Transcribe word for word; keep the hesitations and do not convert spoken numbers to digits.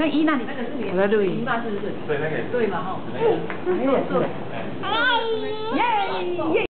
跟一那里，我在录音。 姨妈是不是？ 对，那个对嘛哈。 哎，也是。耶耶。